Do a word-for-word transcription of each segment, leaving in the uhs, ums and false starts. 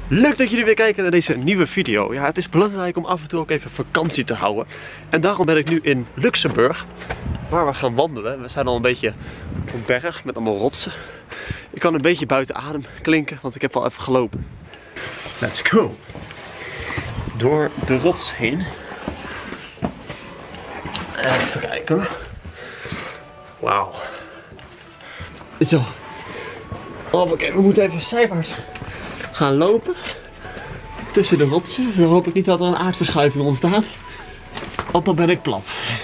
Leuk dat jullie weer kijken naar deze nieuwe video. Ja, het is belangrijk om af en toe ook even vakantie te houden. En daarom ben ik nu in Luxemburg, waar we gaan wandelen. We zijn al een beetje op een berg met allemaal rotsen. Ik kan een beetje buiten adem klinken, want ik heb al even gelopen. Let's go! Door de rots heen. Even kijken. Wauw. Zo. Oh, oké, we moeten even zijwaarts gaan lopen. Tussen de rotsen. Dan hoop ik niet dat er een aardverschuiving ontstaat. Want dan ben ik plat.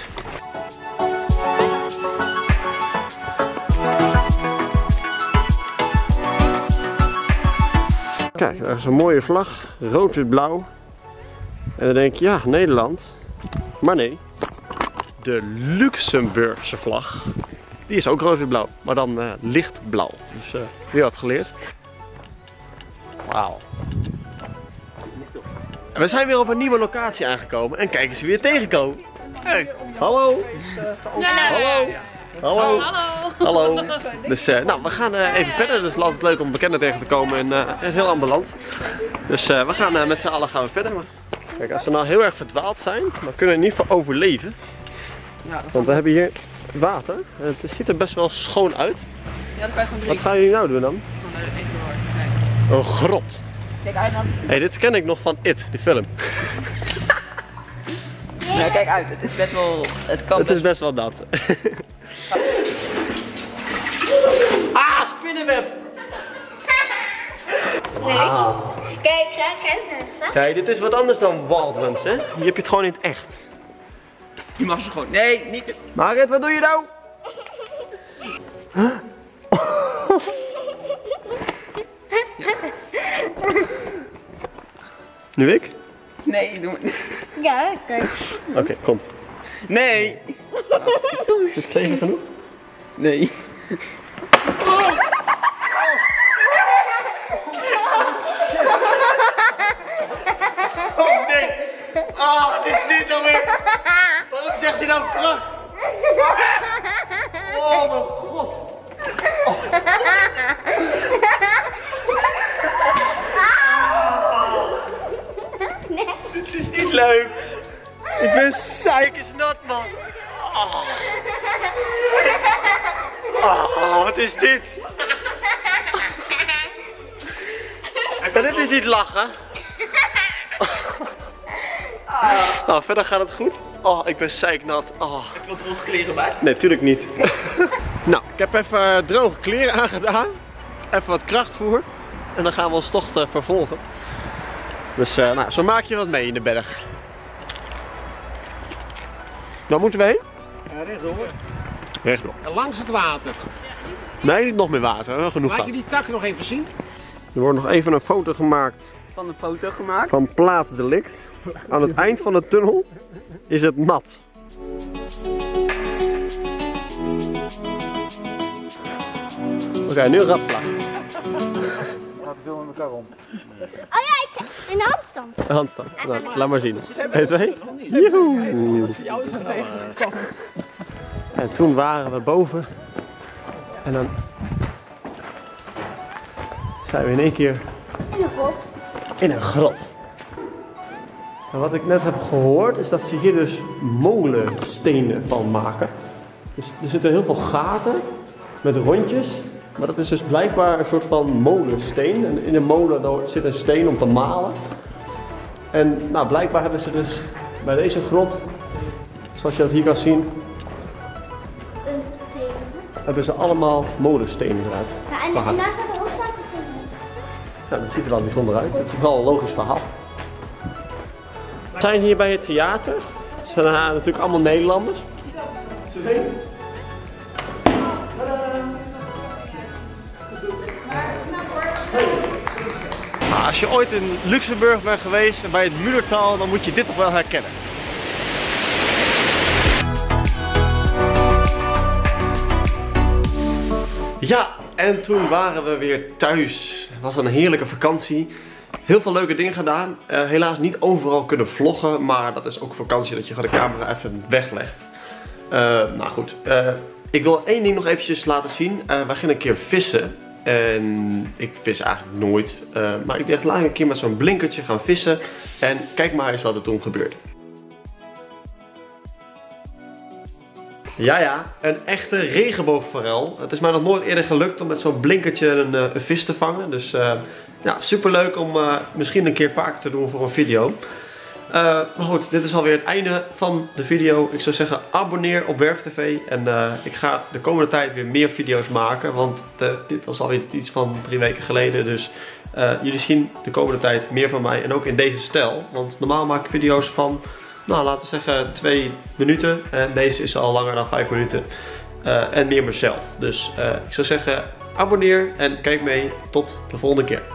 Kijk, daar is een mooie vlag. Rood, wit, blauw. En dan denk je, ja, Nederland. Maar nee. De Luxemburgse vlag. Die is ook rood en blauw, maar dan uh, lichtblauw. Dus uh, weer wat geleerd. Wauw. We zijn weer op een nieuwe locatie aangekomen en kijk eens wie we weer tegenkomen. Hey. Hallo. Ja. Hallo. Hallo. Hallo. Hallo. Dus uh, nou, we gaan uh, even verder. Dus het is altijd leuk om bekenden tegen te komen in uh, een heel ander land. Dus uh, we gaan uh, met z'n allen gaan we verder. Maar kijk, als we nou heel erg verdwaald zijn, dan kunnen we in ieder geval overleven. Want we hebben hier water. Het ziet er best wel schoon uit. Ja, dat kan je gewoon drinken. Wat gaan jullie nou doen dan? Gewoon even door. Een grot. Kijk uit dan. Hey, dit ken ik nog van It, die film. Ja, kijk uit. Het is best wel... Het kan Het best... is best wel nat. Ah, spinnenweb! Nee. Wauw. Kijk, kijk, kijk eens. Kijk, dit is wat anders dan Wildlands, hè? Hier heb je het gewoon in het echt. Je mag ze gewoon... Nee, niet... Marit, wat doe je nou? Nu ik? Nee, doe maar... Ja, kijk. Oké, okay, komt. Nee! Is het tegen genoeg? Nee. Oh nee! Ah, wat is dit nou weer? Waarom zegt hij nou kracht? Oh mijn god! Oh. Nee. Dit is niet leuk! Ik ben zeikersnat, man! Oh. Oh, wat is dit? Maar dit is niet lachen. Nou, verder gaat het goed. Oh, ik ben zeiknat. Oh. Heb je wat droge kleren bij? Nee, tuurlijk niet. Nou, ik heb even droge kleren aangedaan. Even wat krachtvoer. En dan gaan we ons tocht uh, vervolgen. Dus uh, nou, zo maak je wat mee in de berg. Waar moeten we heen? Ja, rechtdoor. Rechtdoor. En langs het water. Nee, niet nog meer water. Hè? Genoeg Laat je water. die tak nog even zien? Er wordt nog even een foto gemaakt Van een foto gemaakt. van plaatsdelict. Aan het eind van de tunnel is het nat. Oké, okay, nu een ratslag. Gaat veel met elkaar om. Oh ja, ik, in de handstand. Een handstand. Nou, laat maar zien. één, twee. Joehoe. En toen waren we boven. En dan zijn we in één keer In de grot. in een grot. En wat ik net heb gehoord is dat ze hier dus molenstenen van maken. Dus er zitten heel veel gaten met rondjes. Maar dat is dus blijkbaar een soort van molensteen. En in een molen daar zit een steen om te malen. En nou, blijkbaar hebben ze dus bij deze grot, zoals je dat hier kan zien, Een teken. hebben ze allemaal molenstenen eruit. Ja, en, en gehaald. daar gaat de hoofdstraat op. Nou, dat ziet er wel bijzonder uit. Het is wel een logisch verhaal. We zijn hier bij het theater. Het zijn uh, natuurlijk allemaal Nederlanders. Twee. Nou, als je ooit in Luxemburg bent geweest en bij het Mullertal, dan moet je dit toch wel herkennen. Ja, en toen waren we weer thuis. Het was een heerlijke vakantie. Heel veel leuke dingen gedaan. Uh, helaas niet overal kunnen vloggen, maar dat is ook vakantie dat je gewoon de camera even weglegt. Uh, nou goed, uh, ik wil één ding nog eventjes laten zien. Uh, wij gingen een keer vissen. En ik vis eigenlijk nooit. Uh, maar ik dacht, laat ik een keer met zo'n blinkertje gaan vissen. En kijk maar eens wat er toen gebeurde. Ja, ja, een echte regenboogforel. Het is mij nog nooit eerder gelukt om met zo'n blinkertje een, een vis te vangen. Dus uh, ja, super leuk om uh, misschien een keer vaker te doen voor een video. Uh, maar goed, dit is alweer het einde van de video. Ik zou zeggen, abonneer op Werf T V. En uh, ik ga de komende tijd weer meer video's maken. Want de, dit was alweer iets van drie weken geleden. Dus uh, jullie zien de komende tijd meer van mij. En ook in deze stijl. Want normaal maak ik video's van, nou laten we zeggen, twee minuten. En deze is al langer dan vijf minuten. Uh, en meer mezelf. Dus uh, ik zou zeggen, abonneer en kijk mee. Tot de volgende keer.